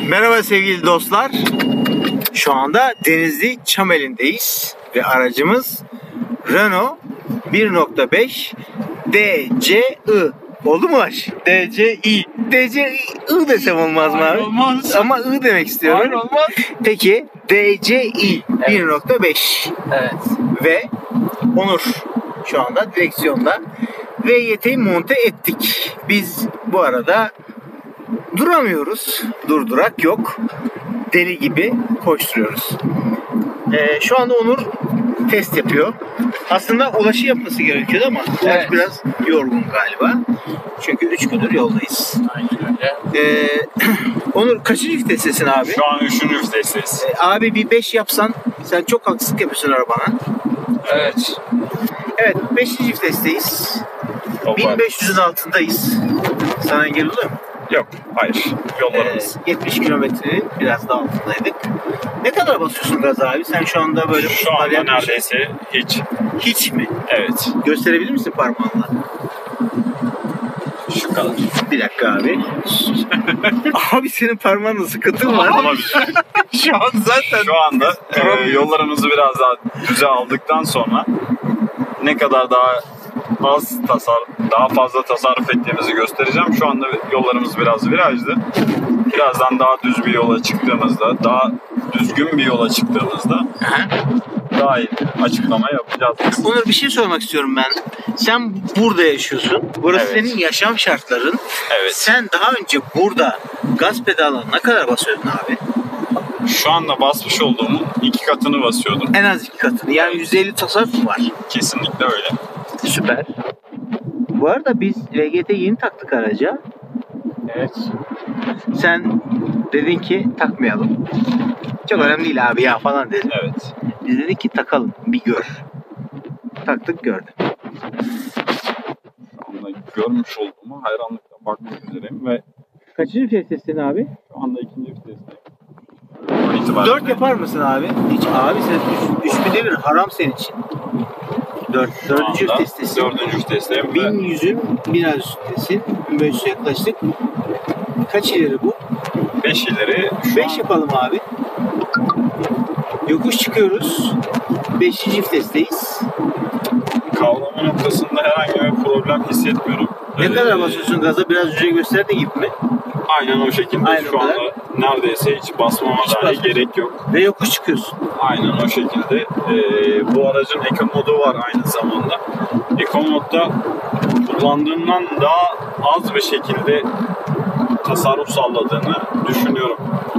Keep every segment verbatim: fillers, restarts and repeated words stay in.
Merhaba sevgili dostlar. Şu anda Denizli Çameli'ndeyiz ve aracımız Renault bir nokta beş D C I. Oldu mu aş? D C I. D C I desem olmaz mı abi? Olmaz. Ama I demek istiyorum. Hayır, olmaz. Peki D C I evet. bir nokta beş. Evet. Ve Onur şu anda direksiyonda. V G T'yi monte ettik. Biz bu arada duramıyoruz. Durdurak yok. Deli gibi koşturuyoruz. Ee, şu anda Onur test yapıyor. Aslında ulaşı yapması gerekiyordu ama evet. biraz yorgun galiba. Çünkü üç gündür yoldayız. Aynen öyle. Ee, Onur kaçıncı vitestesin abi? Şu an üçüncü vitesteyiz. Ee, abi bir beş yapsan, sen çok haksızlık yapıyorsun arabana. Evet. Evet, beşinci vitesteyiz. Çok bin beş yüzün altındayız. Sana engel oluyor mu? Yok, hayır. Yollarımız. Ee, yetmiş kilometrenin biraz daha altındaydık. Ne kadar basıyorsun gaz abi? Sen şu anda böyle... Şu anda neredeyse şey... hiç. Hiç mi? Evet. Gösterebilir misin parmağınla? Şu kadar. Bir dakika abi. Abi senin parmağında sıkıntın var. Olabilir. Şu an zaten... Şu anda e, yollarımızı biraz daha düze aldıktan sonra ne kadar daha az tasar, daha fazla tasarruf ettiğimizi göstereceğim. Şu anda yollarımız biraz virajlı. Birazdan daha düz bir yola çıktığımızda, daha düzgün bir yola çıktığımızda daha iyi açıklama yapacağız. Onur, bir şey sormak istiyorum ben. Sen burada yaşıyorsun. Burası evet. senin yaşam şartların. Evet. Sen daha önce burada gaz pedalına ne kadar basıyordun abi? Şu anda basmış olduğumun iki katını basıyordum. En az iki katını. Yani yüzde elli tasarruf var. Kesinlikle öyle. Süper. Bu arada biz V G T yeni taktık araca. Evet. Sen dedin ki takmayalım. Çok önemli değil abi ya falan dedin. Evet. Biz dedik ki takalım, bir gör. Taktık, gördüm. Şu anda görmüş olduğumu hayranlıkla bakmak üzereyim ve... Kaçıncı vitestesin abi? Şu anda ikinci vitesteyim. Dört yapar mısın abi? Hiç abi, sen üç, üç binde bir haram senin için. Dört, dördüncü vitestesin. Dördüncü vitesteyim. Bin yüzün biraz üstündesin. bin beş yüze yaklaştık. Kaç ileri bu? Beş ileri. Beş yapalım abi. Yokuş çıkıyoruz. Beşinci vitesteyiz. Kavrama noktasında herhangi bir problem hissetmiyorum. Ne ee, kadar basıyorsun gaza? Biraz önce gösterdiği gibi mi? Aynen o şekilde. Aynen şu anda neredeyse hiç basmama hiç dahi gerek yok. Ve yokuş çıkıyorsun. Aynen o şekilde. Ee, bu aracın Eco modu var aynı zamanda. Eco modda kullandığımdan daha az bir şekilde tasarruf sağladığını düşünüyorum.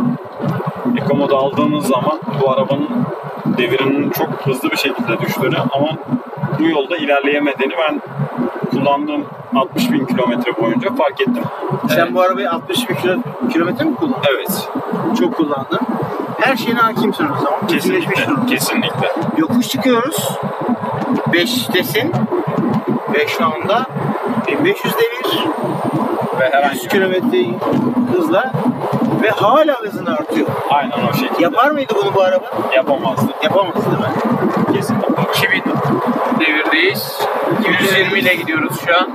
Eco modu aldığınız zaman bu arabanın devirinin çok hızlı bir şekilde düştüğünü ama bu yolda ilerleyemediğini ben kullandığım altmış bin kilometre boyunca fark ettim. Sen evet. bu arabayı altmış bin kilometre mi kullandın? Evet. Çok kullandın. Her şeyine hakimsin o zaman. Kesinlikle. Kesinlikle. Yokuş çıkıyoruz. beştesin. Ve şu anda bin beş yüzde bir. Ve herhangi yüz kilometre hızla ve hala hızını artıyor. Aynen o şekilde. Yapar mıydı bunu bu araba? Yapamazdı. Yapamazdı değil mi? Kesinlikle. iki bin devirdeyiz. yüz yirmi ile gidiyoruz şu an.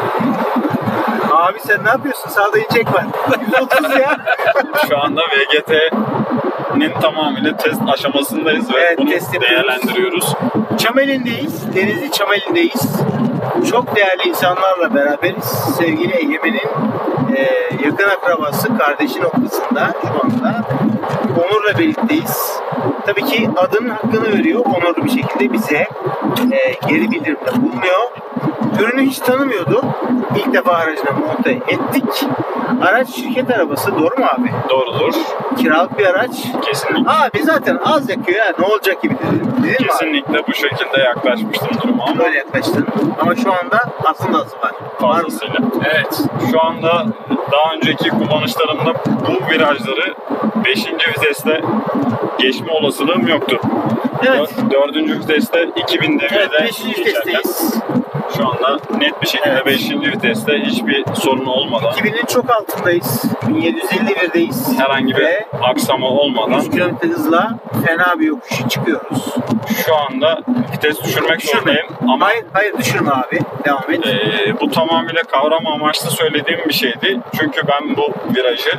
Abi sen ne yapıyorsun? Sağda inecek var. yüz otuz ya. Şu anda V G T'nin tamamıyla test aşamasındayız ve evet, bunu test değerlendiriyoruz. Çameli'ndeyiz. Denizli Çameli'ndeyiz. Çok değerli insanlarla beraberiz. Sevgili Egemen'in e, yakın akrabası, kardeşi noktasında şu anda Onur'la birlikteyiz. Tabii ki adının hakkını veriyor. Onurlu bir şekilde bize e, geri bildirimde bulunuyor. Ürünü hiç tanımıyordu. İlk defa aracına monte ettik. Araç şirket arabası, doğru mu abi? Doğrudur. Kiralık bir araç. Kesinlikle. Abi zaten az yakıyor ya, ne olacak gibi dedim. Değil Kesinlikle mi abi? bu şekilde yaklaşmıştım duruma ama böyle yaklaştın. Ama şu anda aslında azı var. Fazlasıyla. Evet. Şu anda daha önceki kullanışlarımda bu virajları beşinci viteste geçme olasılığım yoktu. Evet. dördüncü viteste iki bin devirde evet, beşinci vitesteyiz. Şu anda net bir şekilde evet. beşinci viteste hiçbir sorun olmadan iki binin çok altındayız. bin yedi yüz elli birdeyiz. Herhangi bir Ve aksama olmadan yüz kilometre hızla fena bir yokuşu çıkıyoruz. Şu anda vites düşürmek Düşürme. zorundayım ama hayır, hayır düşürme abi. Devam et. E, bu tamamıyla kavrama amaçlı söylediğim bir şeydi. Çünkü ben bu virajı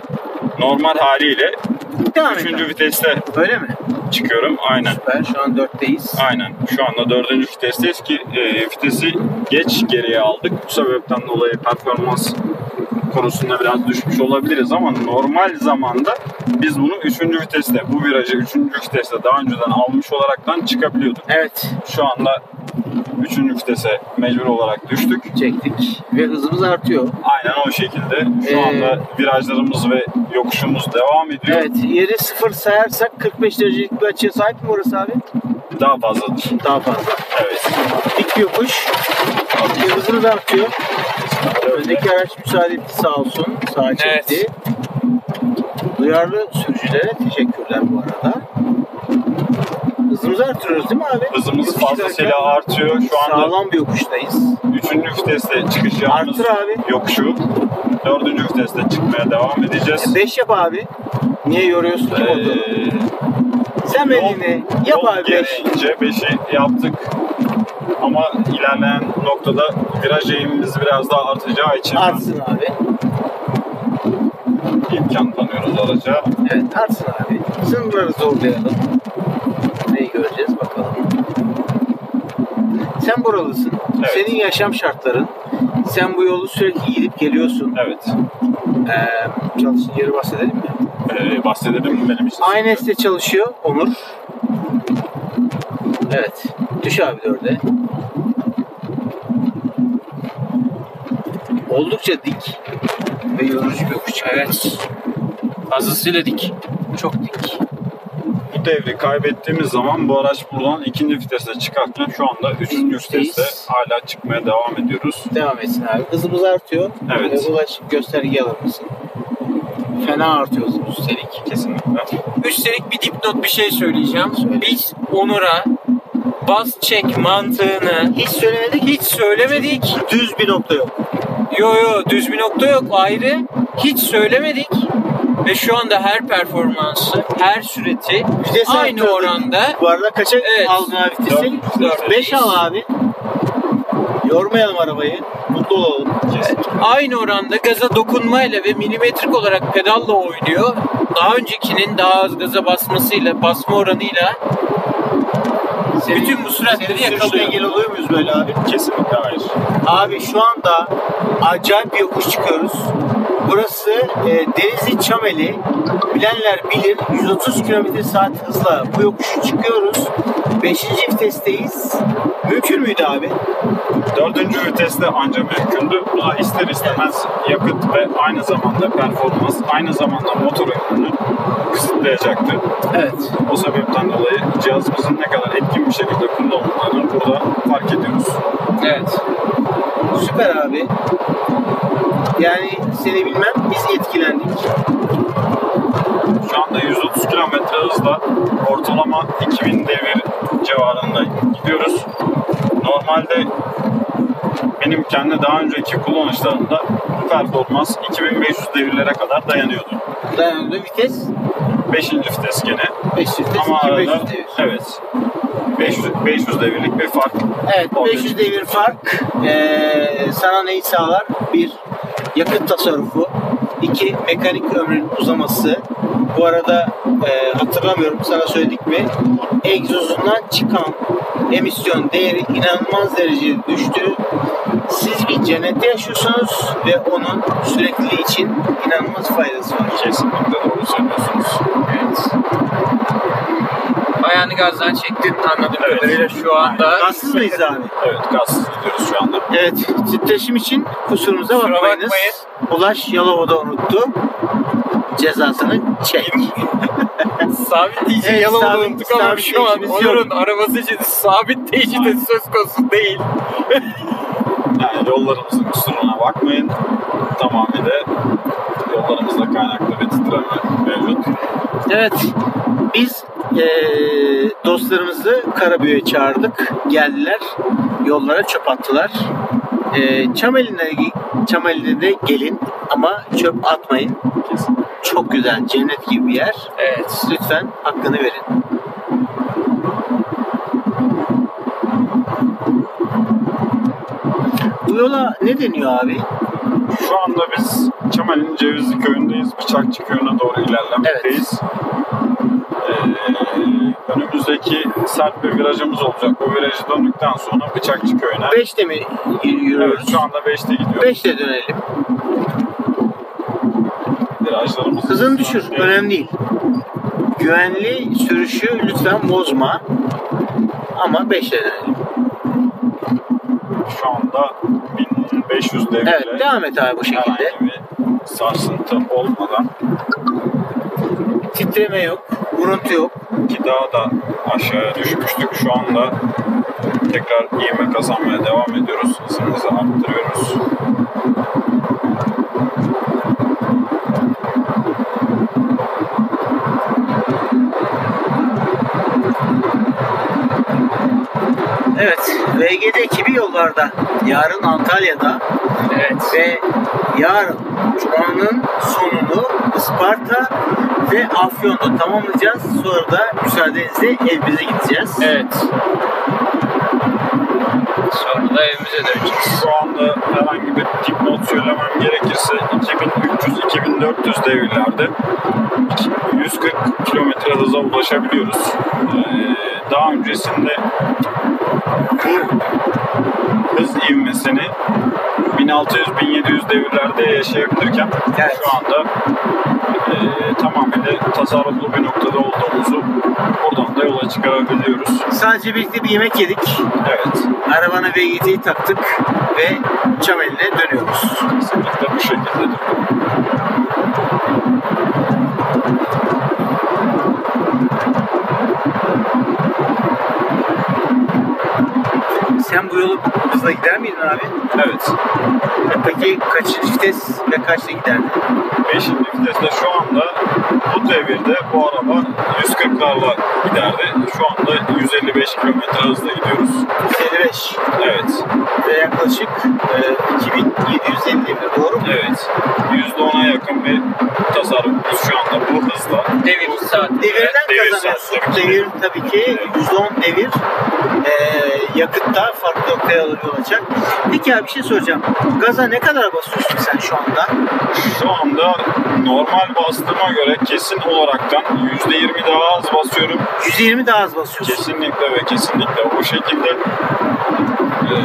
normal haliyle Devam et üçüncü abi. viteste Öyle mi? çıkıyorum. Aynen. Süper. Şu an dörtteyiz. Aynen. Şu anda dördüncü vitesteyiz ki e, vitesi geç geriye aldık. Bu sebepten dolayı performans konusunda biraz düşmüş olabiliriz ama normal zamanda biz bunu üçüncü viteste, bu virajı üçüncü viteste daha önceden almış olaraktan çıkabiliyorduk. Evet. Şu anda üçüncü vitese mecbur olarak düştük. Çektik. Ve hızımız artıyor. Aynen o şekilde. Şu Ee, anda virajlarımız ve yokuşumuz devam ediyor. Evet. Yeri sıfır sayarsak kırk beş derecelik bir açıya sahip mi orası abi? Daha fazladır. Daha fazla. Evet. Dik bir yokuş. Ve hızımız artıyor. Öndeki araç müsaade etti sağ olsun. Sağa çekti. Evet. Duyarlı sürücülere teşekkürler bu arada. Hızımızı artırıyoruz değil mi abi? Hızımız Yokuş fazlasıyla giderken artıyor. Şu anda sağlam bir yokuştayız. üçüncü viteste çıkış yaptığımız Artır abi. yokuşu dördüncü viteste çıkmaya devam edeceğiz. beş yap abi. Niye yoruyorsun ki Ee, motoru? Sen benimle yap yol abi beş. gereğince beşi yaptık. Ama ilerleyen noktada viraj eğimimiz biraz daha artacağı için Artsın abi. imkan tanıyoruz araca. Evet artsın abi. Sınırları zorlayalım. Neyi göreceğiz bakalım. Sen buralısın. Evet. Senin yaşam şartların. Sen bu yolu sürekli gidip geliyorsun. Evet. Ee, çalıştığın yeri bahsedelim mi? Ee, bahsedelim mi benim için? Aynı este çalışıyor Onur. Evet. Düş abi dörde. Oldukça dik ve yorucu bir yokuş çıkıyoruz. Evet. Fazlasıyla dik. Çok dik. Bu devri kaybettiğimiz zaman bu araç buradan ikinci vitese çıkarken şu anda üçüncü Üçteyiz. viteste hala çıkmaya devam ediyoruz. Devam etsin abi. Hızımız artıyor. Evet. Ee, ulaş gösterge alır mısın? Fena artıyor hızımız üstelik. Kesinlikle. Üstelik bir dipnot bir şey söyleyeceğim. Söyle. Biz Onur'a bas çek mantığını Hiç söylemedik. hiç söylemedik. Düz bir nokta yok. Yo yo düz bir nokta yok ayrı. Hiç söylemedik. Ve şu anda her performansı, her süreti Vites aynı arttırdık. oranda. Bu arada kaça Evet. aldın abi vitesi? Dört. beş al abi. Yormayalım arabayı. Mutlu olalım. Aynı oranda gaza dokunmayla ve milimetrik olarak pedalla oynuyor. Daha öncekinin daha az gaza basmasıyla, basma oranıyla bütün bu süratleri Senin sürüşle yakalıyor. ilgili oluyor muyuz böyle abi? Kesinlikle hayır. Abi şu anda acayip bir yokuş çıkıyoruz. Burası e, Denizli Çameli. Bilenler bilir. yüz otuz kilometre saat hızla bu yokuşu çıkıyoruz. beşinci vitesteyiz. Mümkün müydü abi? Dördüncü viteste ancak mümkündü. Bu da ister istemez yakıt ve aynı zamanda performans, aynı zamanda motor ömrünü kısıtlayacaktı. Evet. O sebepten dolayı cihazımızın ne kadar etkin bir şekilde kullanıldığını burada fark ediyoruz. Evet. Süper abi. Yani seni bilmem biz etkilendik. Şu anda yüz otuz kilometre hızla ortalama iki bin devir civarında gidiyoruz. Normalde benim kendi daha önceki kullanışlarımda bu performans iki bin beş yüz devirlere kadar dayanıyordu. Dayandı vites. beşinci vites gene. beş yüz vites. Ama iki bin beş arada yüz devir. evet beş yüz, beş yüz devirlik bir fark. Evet, beş yüz devir fark ee, sana neyi sağlar? Bir, yakıt tasarrufu. İki, mekanik ömrünün uzaması. Bu arada e, hatırlamıyorum sana söyledik mi? Egzozundan çıkan emisyon değeri inanılmaz derecede düştü. Siz bir cennette yaşıyorsunuz ve onun sürekliliği için inanılmaz faydası var. Kesinlikle doğru söylüyorsunuz. Evet. Ayağını gazdan çektin anladığım Evet. kadarıyla şu anda. Gazsız mıyız abi? Evet, gazsız gidiyoruz şu anda. Evet, titreşim için kusurumuza Kusura bakmayınız. bakmayın. Ulaş Yalova'da unuttu. Cezasını çek. Sabitleyici Evet, yalan sabit- unuttuk ama şu an sabitleyicimiz yok. Onur'un arabası için sabitleyici de söz konusu değil. Yani yollarımızın kusuruna bakmayın. Tamamıyla yollarımızda kaynaklı bir titreme mevcut. Evet, biz eee, dostlarımızı Karabük'e çağırdık. Geldiler, yollara çöp attılar. Eee Çameli'ne, Çameli'ne de gelin ama çöp atmayın. Kesin. Çok güzel, cennet gibi bir yer. Evet. Lütfen hakkını verin. Bu yola ne deniyor abi? Şu anda biz Çameli'nin Cevizli köyündeyiz. Bıçakçı köyüne doğru ilerlemekteyiz. Ee, önümüzdeki sert bir virajımız olacak. O virajı döndükten sonra Bıçakçı köyüne. beşte mi yürüyoruz? Evet, şu anda beşte gidiyoruz. beşte dönelim. Virajlarımız Hızını düşür, önemli değil. Güvenli sürüşü lütfen bozma. Ama beşte dönelim. Şu anda bin beş yüz devirle. Evet, devam et abi bu şekilde. Herhangi bir sarsıntı olmadan. Titreme yok, vuruntu yok. Ki daha da aşağıya düşmüştük. Şu anda tekrar ivme kazanmaya devam ediyoruz. Hızımızı arttırıyoruz. Evet, V G T ekibi yollarda. Yarın Antalya'da. Evet. Ve yarın Cuma'nın sonunu Isparta ve Afyon'da tamamlayacağız. Sonra da müsaadenizle evimize gideceğiz. Evet. Sonra da evimize döneceğiz. Şu anda herhangi bir dipnot söylemem gerekirse iki bin üç yüz iki bin dört yüz devirlerde yüz kırk kilometre hıza ulaşabiliyoruz. Ee, daha öncesinde bu hız ivmesini bin altı yüz bin yedi yüz devirlerde yaşayabilirken evet. Şu anda e, tamamıyla tasarruflu bir noktada olduğumuzu buradan da yola çıkarabiliyoruz. Sadece birlikte bir yemek yedik. Evet. Arabana V G T'yi taktık ve Çameli'ne dönüyoruz. Kesinlikle bu şekildedir. Sen bu yolu hızla gider miydin abi? Evet. Peki kaçıncı vites ve kaçta giderdin? beşinci viteste şu anda bu devirde bu araba yüz kırklarla giderdi. Şu anda yüz elli beş kilometre hızla gidiyoruz. yüz elli beş. Evet. Ve yaklaşık e, iki bin yedi yüz elli devir, doğru mu? Evet. yüzde ona yakın bir tasarrufumuz şu anda bu hızla. Devir saat. Devirden devir kazanıyorsun. saat, tabii ki. Devir tabii ki yüzde on devir. E, yakıtta farklı noktaya alacak. Peki abi bir şey soracağım. Gaza ne kadar basıyorsun sen şu anda? Şu anda normal bastığıma göre kesin olaraktan yüzde yirmi daha az basıyorum. yüz yirmi daha az basıyorsun. Kesinlikle ve kesinlikle o şekilde e,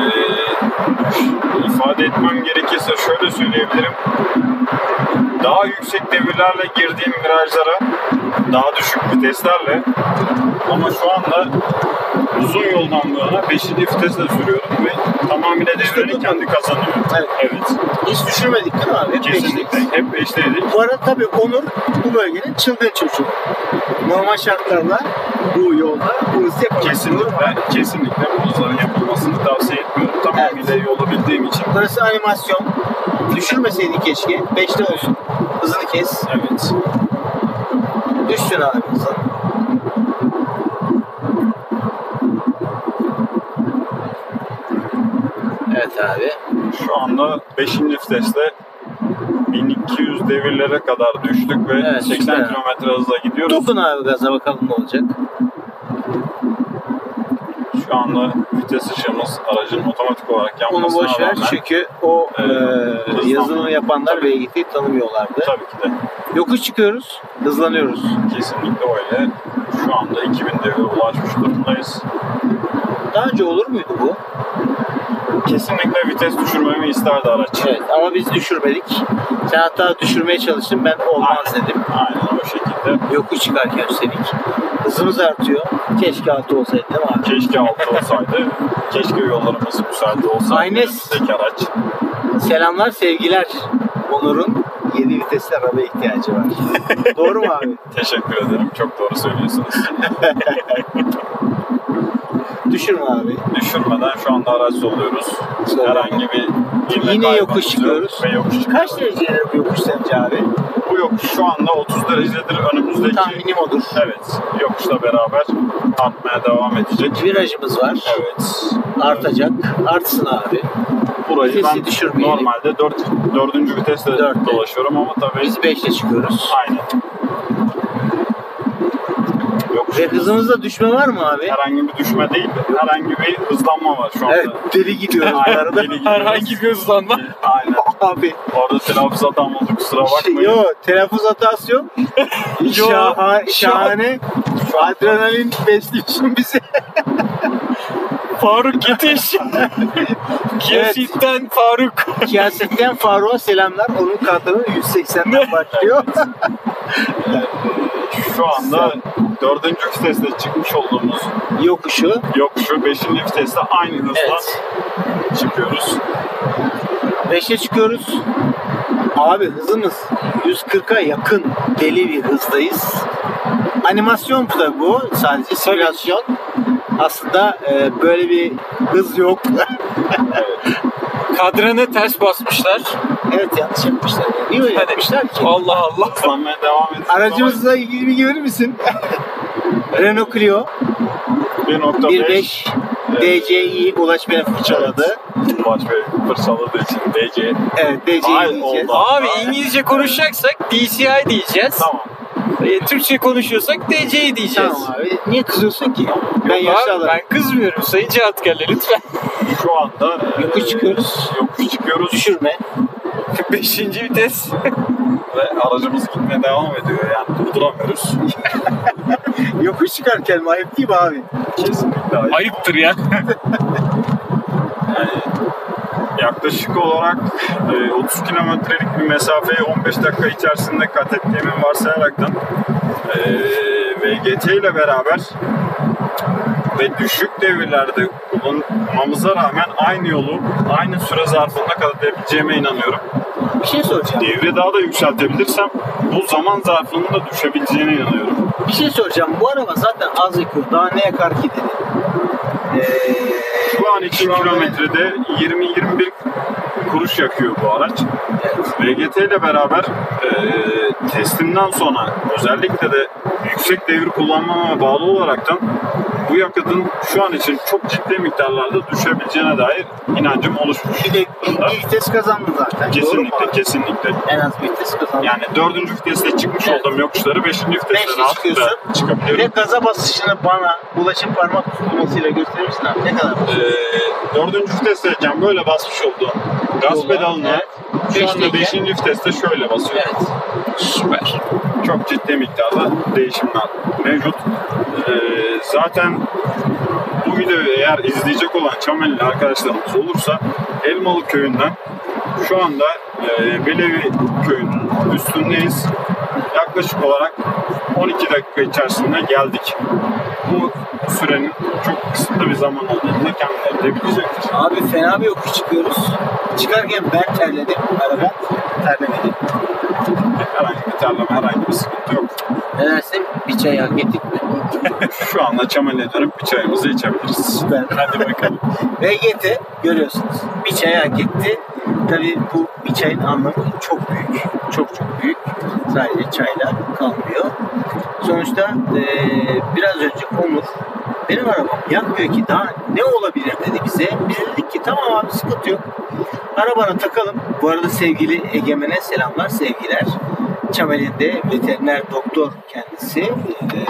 ifade etmem gerekirse şöyle söyleyebilirim. Daha yüksek devirlerle girdiğim virajlara daha düşük viteslerle ama şu anda uzun yoldan bu yana beşinci vitesle sürüyorum ve tamamıyla devrini kendi kazanıyor. Evet. Evet. Hiç düşürmedik değil mi abi? Hep Kesinlikle. beşlik. Hep beşteydik. Bu arada tabii Onur bu bölgenin çılgın çocuğu. Normal şartlarda bu yolda bu hızı yapamaz. Kesinlikle, kesinlikle bu hızların yapılmasını tavsiye etmiyorum. Tamamıyla evet. Yolu bildiğim için. Burası animasyon. Düşürmeseydin keşke. beşte olsun. Hızını kes. Evet. Düşsün abi hızını. Evet abi. Şu anda beşinci viteste bin iki yüz devirlere kadar düştük ve evet, seksen kilometre hızla gidiyoruz. Dokun abi gaza bakalım ne olacak. Şu anda vites ışığımız aracın otomatik olarak yanmasına onu boş ver rağmen, çünkü o e, e, yazılımı yapanlar V G T'yi tanımıyorlardı. Tabii ki de. Yokuş çıkıyoruz, hızlanıyoruz. Kesinlikle öyle. Şu anda iki bin devire ulaşmış durumdayız. Daha önce olur muydu bu? Kesinlikle vites düşürmemi isterdi araç. Evet ama biz düşürmedik. Sen hatta düşürmeye çalıştın, ben olmaz Aynen. dedim. Aynen o şekilde. Yokuş çıkarken üstelik. Hızımız artıyor. Keşke altı olsaydı değil mi abi? Keşke altı olsaydı. Keşke yollarımız müsait olsaydı. Aynen. Tek araç. Selamlar, sevgiler. Onur'un yedi vitesli arabaya ihtiyacı var. Doğru mu abi? Teşekkür ederim. Çok doğru söylüyorsunuz. Düşürme abi. Düşürmeden şu anda araç soluyoruz. Sonra. Herhangi bir yine yokuş çıkıyoruz. Ve yokuş çıkıyoruz. Kaç dereceler bu yokuş sence abi? Bu yokuş şu anda otuz derecedir önümüzdeki. Tahminim odur. Evet. Yokuşla beraber artmaya devam edecek. Virajımız var. Evet. Artacak. Artsın abi. Burayı ben düşürmeyelim. normalde dört, dördüncü vitesle Dörtte. dolaşıyorum ama tabii biz beşle çıkıyoruz. aynen. Ve hızımızda düşme var mı abi? Herhangi bir düşme değil, herhangi bir hızlanma var şu anda. Evet, deli gidiyoruz bu arada. Deli gidiyoruz. Herhangi bir hızlanma. Aynen. Abi. Orada telaffuz hatam oldu, kusura bakmayın. Yok, telaffuz hatası yok. Şaha, şahane. Adrenalin besliyorsun bizi. Faruk yetiş. Kiyaset'ten Faruk. Kiyaset'ten Faruk'a selamlar. Onun katını yüz seksenden başlıyor. Şu anda dördüncü viteste çıkmış olduğumuz Yokuşu. yokuşu beşinci viteste aynı hızla Evet. çıkıyoruz. beşe çıkıyoruz. Abi hızımız yüz kırka yakın deli bir hızdayız. Animasyon tabii bu. Sadece simülasyon. Aslında e, böyle bir hız yok. Kadranı ters basmışlar. Evet, yanlış yapmışlar. Yani. Niye öyle yapmışlar ki? Allah Allah. Hızlanmaya devam ediyoruz. Aracımızla ilgili bilgi verir misin? Renault Clio bir nokta bir beş beş D C I Ulaş beni fırçaladı. Ulaş Bey fırçaladığı için D C. Evet, D C I Ay, diyeceğiz. oldu. Abi İngilizce konuşacaksak D C I diyeceğiz. Tamam. E, Türkçe konuşuyorsak D C I diyeceğiz. Tamam abi. Niye kızıyorsun ki? Ben Yok yaşlı abi, adamım. ben kızmıyorum. Sayın Cee'd lütfen. Şu anda Yokuş e, çıkıyoruz. Yokuş çıkıyoruz. Düşürme. Beşinci vites. Ve aracımız gitmeye devam ediyor. Yani durduramıyoruz. Yokuş çıkarken mi? Ayıp değil mi abi? Kesinlikle ayıp. Ayıptır ya. Yani yaklaşık olarak e, otuz kilometrelik bir mesafeyi on beş dakika içerisinde kat ettiğimi varsayaraktan e, V G T ile beraber ve düşük devirlerde kullanmamıza rağmen aynı yolu aynı süre zarfında kat edebileceğime inanıyorum. Bir şey soracağım. Devri daha da yükseltebilirsem bu zaman zarfının da düşebileceğine inanıyorum. Bir şey soracağım. Bu araba zaten az yakıyor. Daha ne yakar ki dedi. Ee, Şu an için şu anda- kilometrede yirmi yirmi bir kuruş yakıyor bu araç. Evet. V G T ile beraber e, testimden sonra özellikle de yüksek devir kullanmama bağlı olaraktan bu yakıtın şu an için çok ciddi miktarlarda düşebileceğine dair inancım oluşmuş. Bir de bir, bir vites kazandı zaten. Doğru mu Kesinlikle, abi? kesinlikle. En az bir vites kazandı. Yani dördüncü viteste çıkmış Evet. olduğum yokuşları beşinci viteste Beşte rahatlıkla çıkıyorsun. Ve çıkabiliyorum. gaza basışını bana ulaşım parmak tutulmasıyla gösterir misin abi? Ne kadar? Ee, dördüncü vitesteyken böyle basmış olduğum gaz Yola, pedalını evet. şu anda Beşteyken- beşinci viteste şöyle basıyorum. Evet. Süper. Çok ciddi miktarda değişimler mevcut. Ee, zaten bu videoyu eğer izleyecek olan Çamelili arkadaşlarımız olursa Elmalı köyünden şu anda e, Belevi köyünün üstündeyiz. Yaklaşık olarak on iki dakika içerisinde geldik. Bu sürenin çok kısıtlı bir zaman olduğunu kendileri de bilecektir. Abi fena bir yokuş çıkıyoruz. Çıkarken ben terledim. Araba terlemedi. Herhangi bir terleme, herhangi bir sıkıntı yok. Ne dersin? Bir çay hak ettik mi? Şu anda Çameli'ye dönüp bir çayımızı içebiliriz. Süper. Hadi bakalım. V G T görüyorsunuz. Bir çay hak etti. Tabii bu bir çayın anlamı çok büyük. Çok çok büyük. Sadece çayla kalmıyor. Sonuçta eee, biraz önce Onur benim arabam yakmıyor ki daha ne olabilir dedi bize. Biz dedik ki tamam abi sıkıntı yok. Arabana takalım. Bu arada sevgili Egemen'e selamlar, sevgiler. Çameli'de veteriner doktor kendisi. Eee,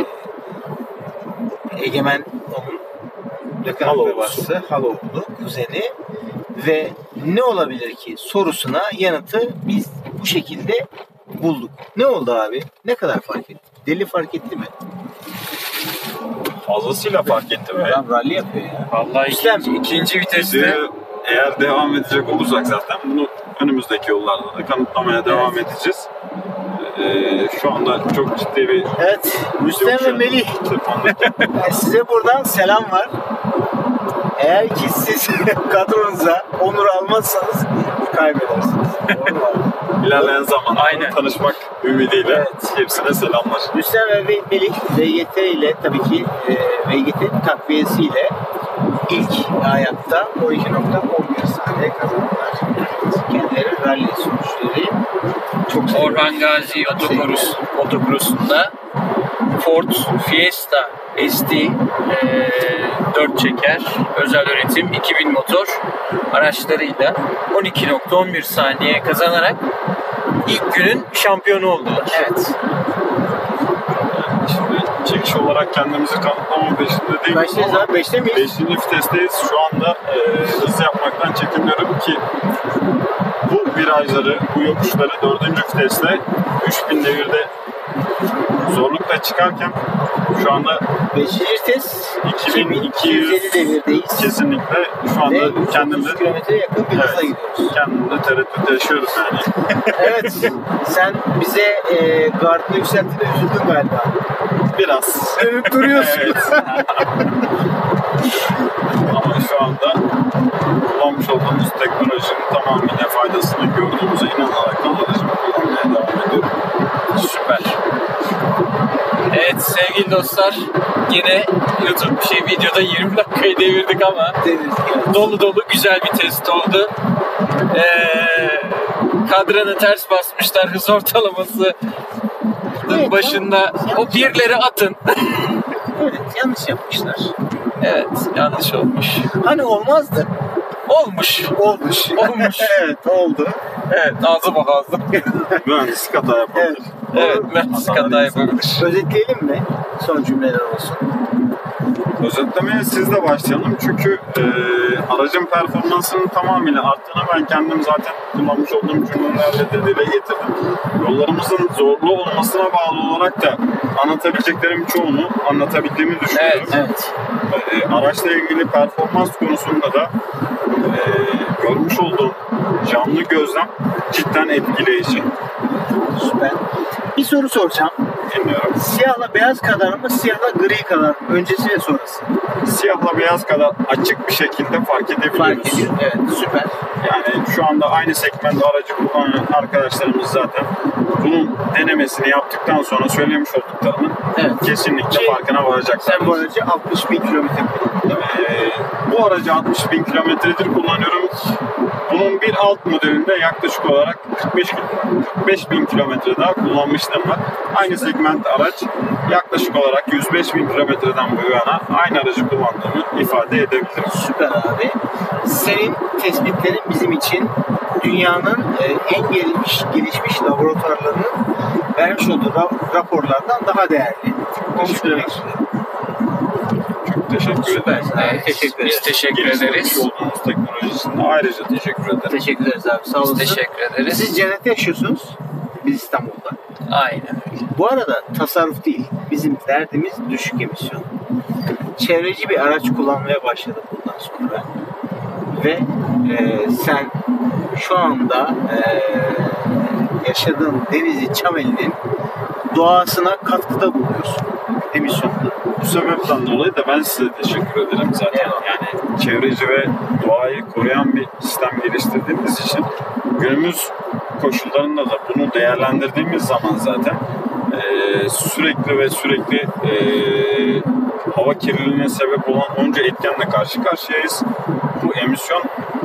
Egemen onun yakın Haloğlu. akrabası, haloğlu, kuzeni ve ne olabilir ki sorusuna yanıtı biz bu şekilde bulduk. Ne oldu abi? Ne kadar fark etti? Deli fark etti mi? Fazlasıyla fark ettim ve Adam rally yapıyor ya. Vallahi İşlem. ikinci, ikinci viteste Videoyu eğer devam edecek olursak zaten bunu önümüzdeki yollarda da kanıtlamaya devam edeceğiz. Ee, şu anda çok ciddi bir Evet, Müslüm ve Melih. Yani size buradan selam var. Eğer ki siz kadronuza Onur almazsanız kaybedersiniz. Doğru mu abi? İlerleyen zamanlarda Aynen. tanışmak ümidiyle Evet. hepsine selamlar. Müslüm ve Melih V G T ile tabii ki e, V G T takviyesiyle ilk ayakta on iki nokta on bir saniye kazandılar. Kendileri rally sonuçları çok seviyoruz. Orhan Gazi Çok Otokros, seviyoruz. Otokros'unda Ford Fiesta S T e, dört çeker özel üretim iki bin motor araçlarıyla on iki nokta on bir saniye kazanarak ilk günün şampiyonu oldular. Evet. Şimdi çekiş olarak olarak kendimizi kanıtlama peşinde değiliz. Kaçtayız abi? Beşte miyiz? Beşinci vitesteyiz. Şu anda e, hız yapmaktan çekiniyorum ki bu virajları, bu yokuşları dördüncü viteste üç bin devirde zorlukla çıkarken şu anda beşinci vites iki bin iki yüz elli devirdeyiz. kesinlikle şu anda Ve kendimde kilometre yakın bir hızla evet, gidiyoruz. kendimde tereddüt yaşıyoruz yani. Evet, sen bize e, gardını yükselttiğinde üzüldün galiba. Biraz. Övüp duruyorsun. Evet. Ama şu anda kullanmış olduğumuz teknolojinin tamamıyla faydasını gördüğümüze inanarak da aracımı kullanmaya devam ediyorum. Süper. Evet sevgili dostlar, yine YouTube şey videoda yirmi dakikayı devirdik ama dolu dolu güzel bir test oldu. Ee, kadranı ters basmışlar, hız ortalaması Evet, başında. yanlış, O birleri atın. Evet, yanlış yapmışlar. Evet, yanlış olmuş. Hani olmazdı. Olmuş. Olmuş. Olmuş. Evet, oldu. Evet, ağzıma ağzım. Mühendislik hata yapabilir. Evet. Evet, mühendislik hata yapabilir. Özetleyelim mi? Son cümleler olsun. Özetlemeye siz de başlayalım çünkü e, aracın performansının tamamıyla arttığını ben kendim zaten kullanmış olduğum cümlelerle de dile getirdim. Yollarımızın zorlu olmasına bağlı olarak da anlatabileceklerim çoğunu anlatabildiğimi düşünüyorum. Evet, evet. E, araçla ilgili performans konusunda da e, görmüş olduğum canlı gözlem cidden etkileyici. Süper. Bir soru soracağım. Dinliyorum. Siyahla beyaz kadar mı, siyahla gri kadar mı? Öncesi ve sonrası. Siyahla beyaz kadar açık bir şekilde fark edebiliyoruz. Fark ediyor. Evet, süper. Yani şu anda aynı segmentte aracı kullanan arkadaşlarımız zaten bunun denemesini yaptıktan sonra söylemiş olduklarının Evet. kesinlikle Ki farkına varacaklar. Sen bu aracı altmış bin kilometre kullandın. Ee, bu aracı altmış bin kilometredir kullanıyorum. Bunun bir alt modelinde yaklaşık olarak kırk beş kırk beş bin kilometre daha kullanmıştım var. Aynı segment araç yaklaşık olarak yüz beş bin kilometreden bu yana aynı aracı kullandığımı ifade edebilirim. Süper abi. Senin tespitlerin bizim için dünyanın e, en gelişmiş, gelişmiş laboratuvarlarının vermiş olduğu ra- raporlardan daha değerli. Teşekkürler. Çok teşekkür Süper. ederim. Evet, teşekkür ederiz. Biz teşekkür Geliştirmiş ederiz. olduğumuz teknoloji için de ayrıca teşekkür ederim. Teşekkür ederiz abi. Sağ olasın. Biz teşekkür ederiz. Siz cennette yaşıyorsunuz. Biz İstanbul'da. Aynen öyle. Bu arada tasarruf değil. Bizim derdimiz düşük emisyon. Çevreci bir araç kullanmaya başladım bundan sonra. Ve e, sen şu anda e, yaşadığın Denizli Çameli'nin doğasına katkıda bulunuyorsun. Emisyonda. Bu sebepten dolayı da ben size teşekkür ederim zaten. Eyvallah. Yani çevreci ve doğayı koruyan bir sistem geliştirdiğimiz için günümüz koşullarında da bunu değerlendirdiğimiz zaman zaten e, sürekli ve sürekli e, hava kirliliğine sebep olan onca etkenle karşı karşıyayız. Bu emisyon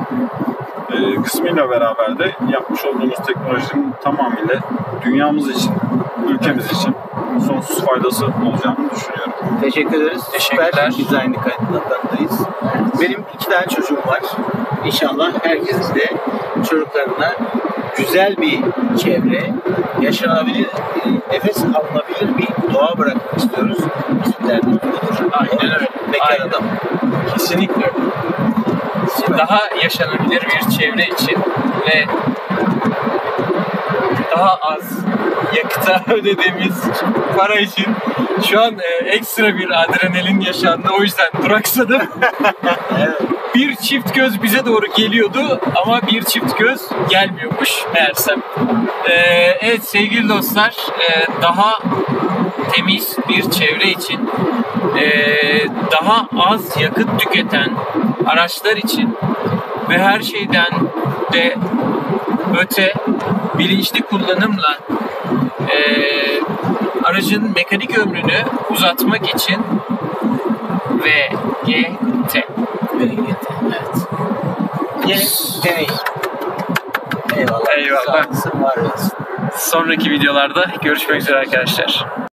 e, kısmıyla beraber de yapmış olduğumuz teknolojinin tamamıyla dünyamız için, ülkemiz için sonsuz faydası olacağını düşünüyorum. Teşekkür ederiz. Teşekkürler. Süper. Biz de aynı kayıtlardayız. Benim iki tane çocuğum var. İnşallah herkes de çocuklarına güzel bir çevre, yaşanabilir, nefes alınabilir bir doğa bırakmak istiyoruz. Bizim derdimiz budur. Aynen öyle. Bekar Aynen. adam. Kesinlikle öyle. Daha yaşanabilir bir çevre için ve daha az yakıta ödediğimiz para için şu an e, ekstra bir adrenalin yaşandı. O yüzden duraksadım. Evet. Bir çift göz bize doğru geliyordu ama bir çift göz gelmiyormuş meğersem. Ee, evet sevgili dostlar, e, daha temiz bir çevre için, e, daha az yakıt tüketen araçlar için ve her şeyden de öte bilinçli kullanımla e, aracın mekanik ömrünü uzatmak için V G T. V G T. Evet. Yeni deney. Eyvallah. Eyvallah. Sağ olasın, var olasın. Sonraki videolarda görüşmek üzere arkadaşlar.